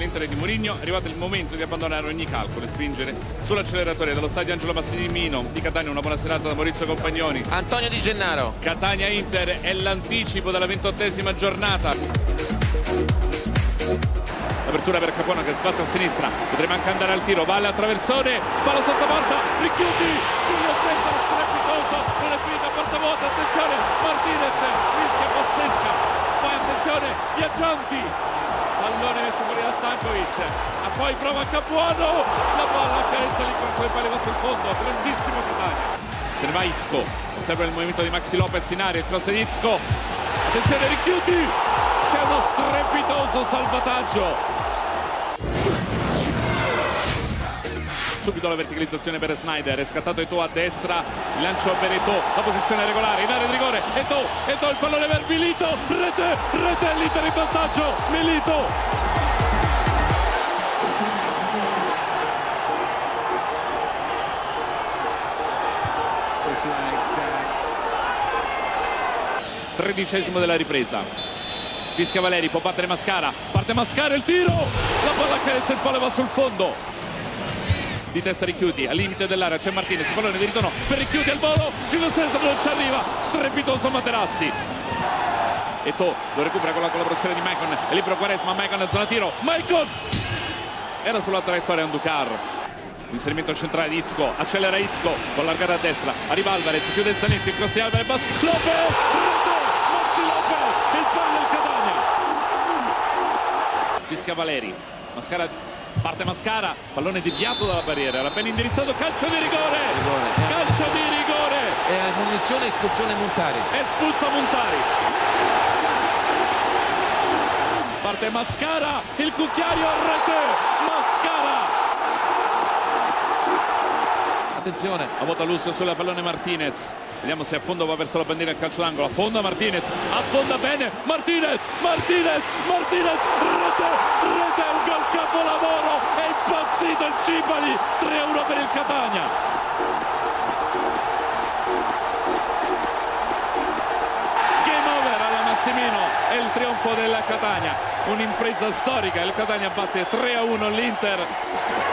dell'Inter e di Mourinho, è arrivato il momento di abbandonare ogni calcolo e spingere sull'acceleratore. Dallo stadio Angelo Massimino di Catania, una buona serata da Maurizio Compagnoni. Antonio Di Gennaro. Catania-Inter è l'anticipo della 28ª giornata. Apertura per Capuano che spazza a sinistra, potrebbe anche andare al tiro, vale a traversone, palla sotto porta, richiudi, sullo stesso strepitoso, non è finita a porta vuota, attenzione, Martinez, rischia pazzesca, poi attenzione, viaggianti, pallone messo fuori da Stankovic, poi prova Capuano, la palla accarezza l'incrocio del pali, va sul fondo, grandissimo Catania. Se ne va Izco, osserva il movimento di Maxi Lopez in aria, il cross di Izco, attenzione, richiudi, c'è uno strepitoso salvataggio. Subito la verticalizzazione per Snyder, è scattato Eto'o a destra, il lancio per Eto'o, la posizione regolare, in area di rigore, Eto'o, il pallone per Milito, rete, l'Inter in vantaggio, Milito. Tredicesimo della ripresa, fischia Valeri, può battere Mascara, parte Mascara, il tiro, la palla accarezza il palo e va sul fondo. Di testa Richiuti, al limite dell'area c'è Martinez, pallone di ritorno per Richiuti al volo, Gino Cesar non ci arriva, strepitoso Materazzi. Eto'o lo recupera con la collaborazione di Maicon, è libero Quaresma, Maicon a zona tiro, Maicon! Era sulla traiettoria Anducar. L'inserimento centrale di Izco, accelera Izco, con largata a destra, arriva Alvarez, chiude il Zanetti, il cross di Alvarez, Lopez, Maxi Lopez, il palo del Catania. Fischia Valeri, Mascara. Parte Mascara, pallone deviato dalla barriera, era ben indirizzato, calcio di rigore, calcio di rigore. E a munizione espulsione Montari. Espulsa Montari. Parte Mascara, il cucchiaio a rete, Mascara. Attenzione. A vuota Lucio sulla pallone Martinez. Vediamo se affonda, va verso la bandiera al calcio d'angolo. Affonda Martinez, affonda bene Martinez, rete, un gol capolavoro, è impazzito il Cipali, 3-1 per il Catania. Game over alla Massimino, è il trionfo della Catania, un'impresa storica, il Catania batte 3-1 l'Inter.